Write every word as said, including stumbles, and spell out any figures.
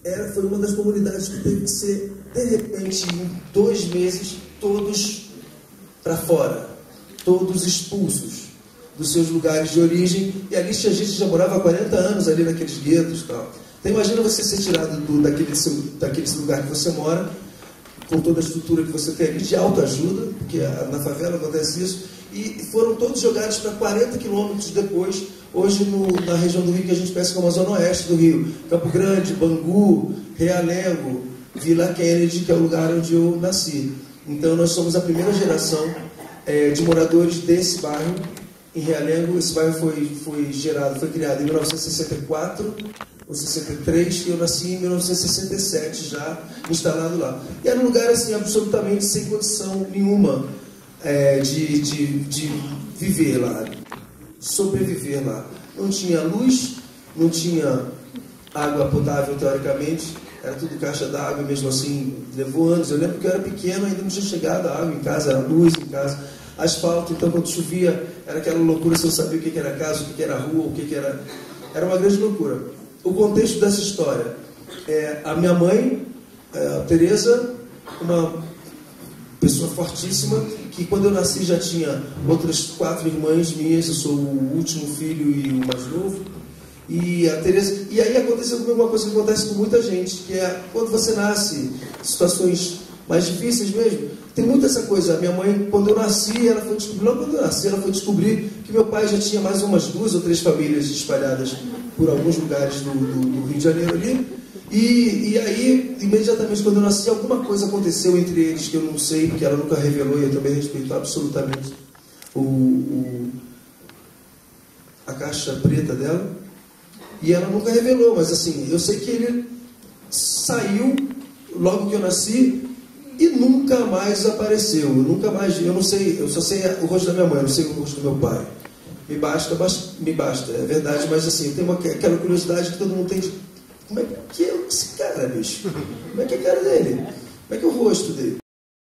era, foi uma das comunidades que teve que ser, de repente, em dois meses, todos para fora, todos expulsos dos seus lugares de origem, e ali tinha gente que já morava há quarenta anos ali naqueles guetos e tal. Então imagina você ser tirado do, daquele, seu, daquele lugar que você mora, com toda a estrutura que você tem ali de autoajuda, porque a, na favela acontece isso, e foram todos jogados para quarenta quilômetros depois, hoje no, na região do Rio que a gente conhece como a Zona Oeste do Rio, Campo Grande, Bangu, Realengo, Vila Kennedy, que é o lugar onde eu nasci. Então nós somos a primeira geração é, de moradores desse bairro, em Realengo. Esse bairro foi, foi gerado, foi criado em mil novecentos e sessenta e quatro ou sessenta e três, e eu nasci em mil novecentos e sessenta e sete, já instalado lá. E era um lugar assim, absolutamente sem condição nenhuma é, de, de, de viver lá, sobreviver lá. Não tinha luz, não tinha água potável, teoricamente, era tudo caixa d'água, mesmo assim, levou anos. Eu lembro que eu era pequeno, ainda não tinha chegado a água em casa, era luz em casa, asfalto. Então, quando chovia, era aquela loucura, você não sabia o que era casa, o que era rua, o que era... Era uma grande loucura. O contexto dessa história é a minha mãe, a Tereza, uma pessoa fortíssima, que quando eu nasci já tinha outras quatro irmãs minhas, eu sou o último filho e o mais novo. E a Tereza, e aí aconteceu comigo uma coisa que acontece com muita gente, que é quando você nasce, situações mais difíceis mesmo, tem muito essa coisa. A minha mãe, quando eu nasci, ela foi descobrir, logo quando eu nasci, ela foi descobrir que meu pai já tinha mais umas duas ou três famílias espalhadas por alguns lugares do, do, do Rio de Janeiro ali. E, e aí, imediatamente quando eu nasci, alguma coisa aconteceu entre eles que eu não sei, que ela nunca revelou, e eu também respeito absolutamente o, o, a caixa preta dela. E ela nunca revelou, mas assim, eu sei que ele saiu logo que eu nasci e nunca mais apareceu. Eu nunca mais, eu não sei, eu só sei o rosto da minha mãe, eu não sei o rosto do meu pai. Me basta, me basta, é verdade, mas assim, eu tenho uma, aquela curiosidade que todo mundo tem de como é que é esse cara, bicho? Como é que é a cara dele? Como é que é o rosto dele?